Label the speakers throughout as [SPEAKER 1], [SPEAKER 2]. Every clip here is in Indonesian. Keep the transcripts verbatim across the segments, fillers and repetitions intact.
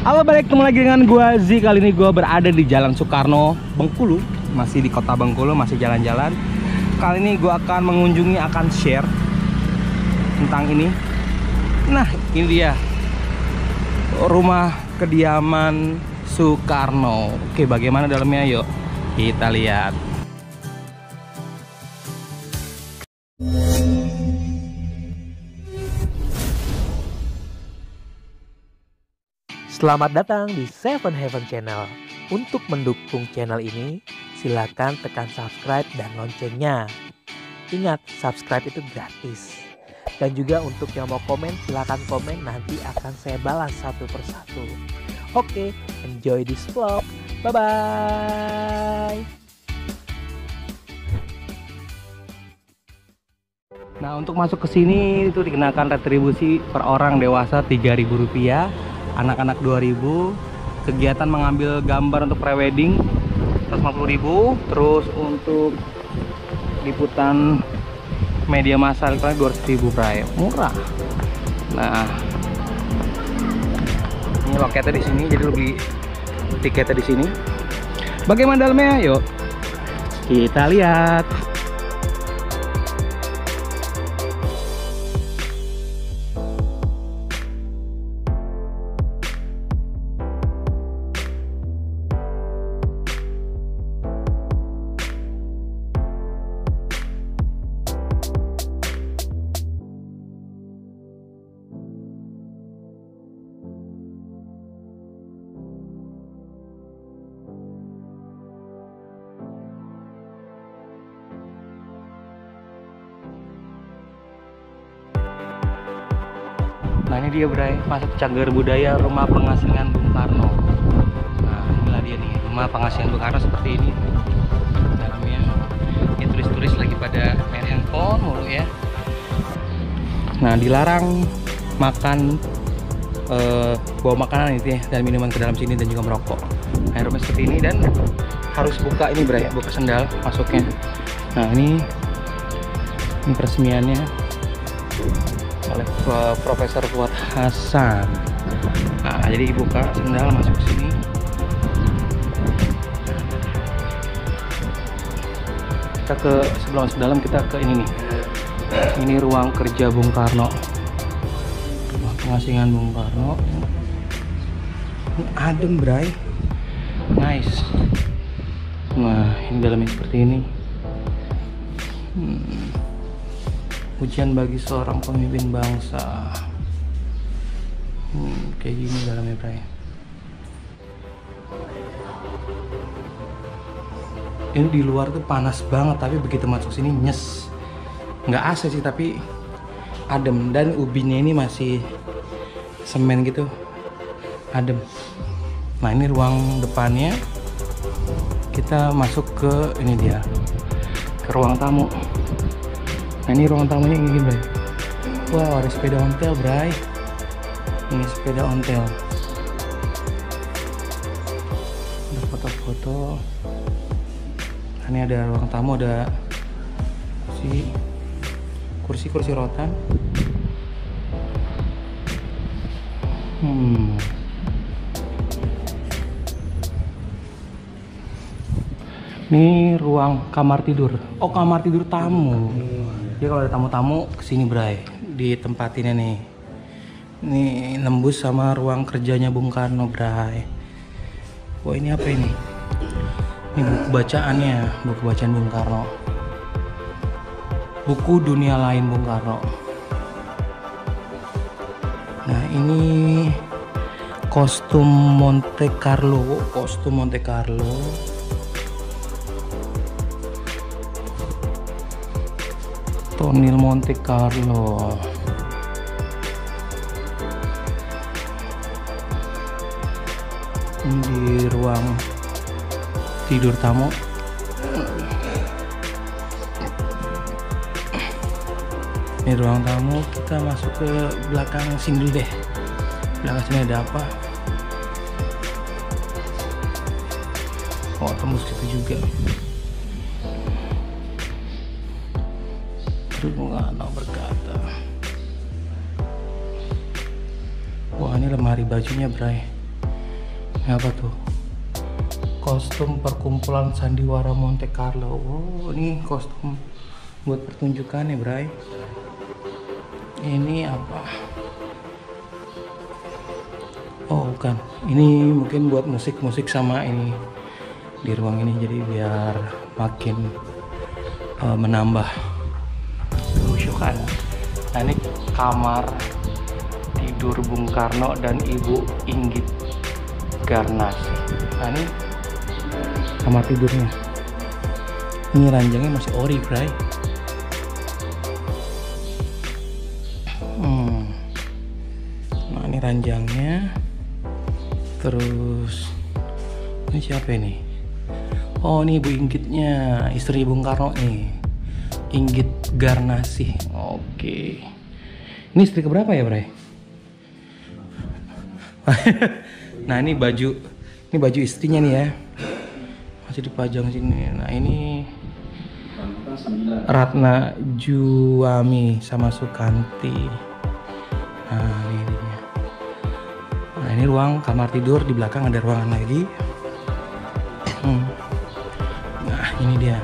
[SPEAKER 1] Halo, balik ketemu lagi dengan gua Z. Kali ini gua berada di Jalan Soekarno, Bengkulu. Masih di kota Bengkulu, masih jalan-jalan. Kali ini gua akan mengunjungi, akan share tentang ini. Nah, ini dia rumah kediaman Soekarno. Oke, bagaimana dalamnya? Yuk kita lihat.
[SPEAKER 2] Selamat datang di Seven Heaven Channel. Untuk mendukung channel ini, silakan tekan subscribe dan loncengnya. Ingat, subscribe itu gratis. Dan juga untuk yang mau komen, silakan komen, nanti akan saya balas satu persatu. Oke, enjoy this vlog. Bye-bye.
[SPEAKER 1] Nah, untuk masuk ke sini itu dikenakan retribusi per orang dewasa tiga ribu rupiah. Anak-anak dua ribu, kegiatan mengambil gambar untuk prewedding seratus lima puluh ribu, terus untuk liputan media massa elektronik dua ratus ribu, bray. Murah. Nah, ini loketnya di sini, jadi lu beli tiketnya di sini. Bagaimana dalamnya? Yuk kita lihat. Nah, ini dia, bray, masuk cagar budaya rumah pengasingan Bung Karno. Nah, inilah dia nih, rumah pengasingan Bung Karno seperti ini dalamnya. Ini turis-turis lagi pada main handphone mulu ya. Nah, dilarang makan eh, bawa makanan itu ya, dan minuman ke dalam sini, dan juga merokok. Nah, rumah seperti ini, dan harus buka ini, bray, buka sendal masuknya. Nah, ini ini peresmiannya oleh Profesor Fuad Hasan. Nah, jadi buka sendal masuk sini. Kita ke sebelum masuk dalam, kita ke ini nih. Ini ruang kerja Bung Karno. Rumah pengasingan Bung Karno. Ini adem, bray. Nice. Nah, ini dalamnya seperti ini. Hmm. Ujian bagi seorang pemimpin bangsa. Hmm, kayak gini dalamnya, bray. Ini di luar tuh panas banget, tapi begitu masuk sini nyes. Nggak A C sih, tapi adem. Dan ubinya ini masih semen gitu, adem. Nah, ini ruang depannya. Kita masuk ke ini dia, ke ruang tamu. Nah, ini ruang tamunya gini, bray. Wow, ada sepeda ontel, bray. Ini sepeda ontel. Ada foto-foto. Nah, ini ada ruang tamu, ada kursi, kursi kursi rotan. Hmm. Ini ruang kamar tidur. Oh, kamar tidur tamu. Jadi kalau ada tamu-tamu kesini, bray, ditempatinnya nih. Ini nembus sama ruang kerjanya Bung Karno, bray. Wah, ini apa ini? Ini buku bacaannya, buku bacaan Bung Karno. Buku Dunia Lain Bung Karno. Nah, ini kostum Monte Carlo, kostum Monte Carlo. Tonil Monte Carlo. Ini di ruang tidur tamu. Ini ruang tamu. Kita masuk ke belakang sini dulu deh. Belakang sini ada apa? Oh, tembus situ juga. Bung Karno berkata, wah, ini lemari bajunya, bray. Ini apa tuh? Kostum perkumpulan sandiwara Monte Carlo. Oh, ini kostum buat pertunjukan ya, Bray. Ini apa? Oh, bukan. Ini mungkin buat musik-musik sama ini di ruang ini, jadi biar makin uh, menambah kehusyukan. Nah, ini kamar tidur Bung Karno dan Ibu Inggit Garnasih. Nah, ini kamar tidurnya. Ini ranjangnya masih ori, Bray. Hmm. Nah, ini ranjangnya. Terus ini siapa ini? Oh, ini Ibu Inggitnya, istri Bung Karno nih, Inggit Garnasih. Oke. Ini istri keberapa ya, Bray? Nah, ini baju, ini baju istrinya nih ya, masih dipajang sini. Nah, ini Ratna Juwami sama Sukanti. Nah, ini dia. Nah, ini ruang kamar tidur, di belakang ada ruangan lagi. Hmm. Nah, ini dia.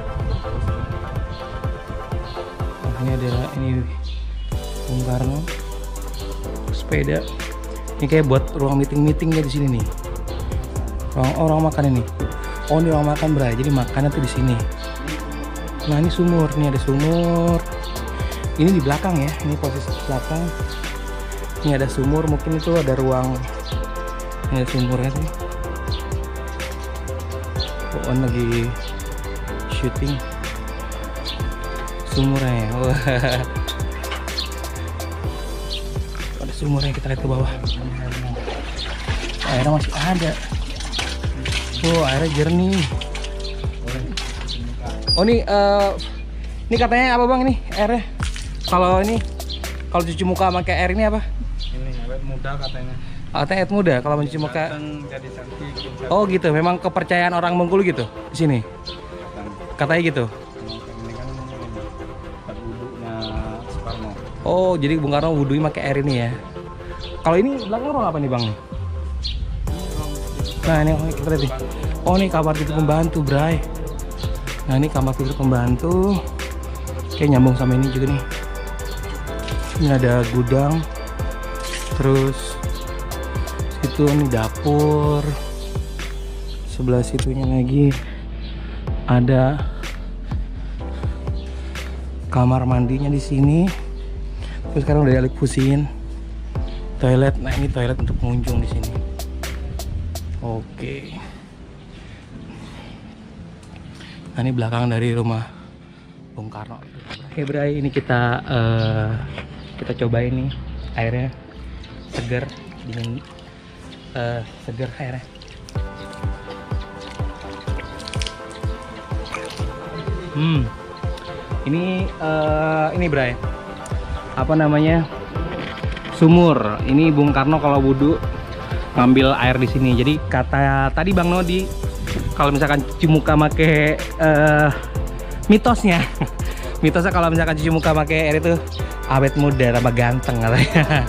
[SPEAKER 1] Nah, ini ada ini Bung Karno, sepeda. Ini kayak buat ruang meeting-meetingnya di sini nih. Ruang orang makan ini. Oh, ini ruang makan, Bray. Jadi makannya tuh di sini. Nah, ini sumur. Ini ada sumur. Ini di belakang ya. Ini posisi belakang. Ini ada sumur. Mungkin itu ada ruang. Ini ada sumurnya tuh. Oh, lagi syuting sumurnya. Wah. Ada sumurnya, kita lihat ke bawah. Airnya masih ada. Oh, airnya jernih. Oh, ini uh, ini katanya apa, Bang, ini airnya? Kalau ini kalau cuci muka pakai air ini apa?
[SPEAKER 3] Ini awet muda katanya.
[SPEAKER 1] Katanya awet muda kalau mencuci muka.
[SPEAKER 3] Jadi cantik.
[SPEAKER 1] Oh, gitu. Memang kepercayaan orang Bengkulu gitu di sini. Katanya gitu.
[SPEAKER 3] Ini kan tempat wudhunya Soekarno.
[SPEAKER 1] Oh, jadi Bung Karno wudhunya pakai air ini ya. Kalau ini belakang ruang apa nih, Bang? Nah, ini kita lihat nih. Oh, ini kamar tidur pembantu, Bray. Nah, ini kamar tidur pembantu. Kayak nyambung sama ini juga nih. Ini ada gudang. Terus itu nih dapur. Sebelah situnya lagi ada kamar mandinya di sini. Terus sekarang udah dialih fungsiin toilet. Nah, ini toilet untuk pengunjung di sini. Oke. Nah, ini belakang dari rumah Bung Karno. Oke, Bray, ini kita uh, kita cobain nih airnya, seger, dingin, uh, seger airnya. Hmm, ini uh, ini Bray, apa namanya, sumur. Ini Bung Karno kalau wudhu ngambil air di sini. Jadi kata tadi Bang Nodi, kalau misalkan cuci muka make uh, mitosnya, mitosnya kalau misalkan cuci muka pakai air itu awet muda tambah ganteng katanya.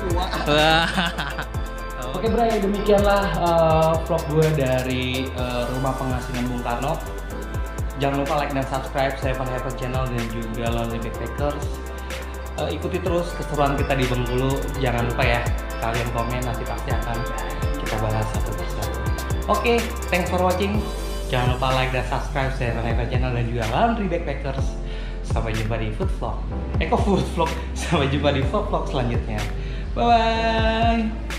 [SPEAKER 1] Oke, Bray, demikianlah uh, vlog gue dari uh, rumah pengasingan Bung Karno. Jangan lupa like dan subscribe Seven Heaven Channel dan juga Lonely Backpackers. Uh, ikuti terus keseruan kita di Bengkulu. Jangan lupa ya, kalian komen, nanti pasti akan kita bahas satu persatu. Oke, thanks for watching. Jangan lupa like dan subscribe Seven Heaven Channel dan juga Lonely Backpackers. Sampai jumpa di food vlog. Eko food vlog. Sampai jumpa di vlog vlog selanjutnya. Bye bye.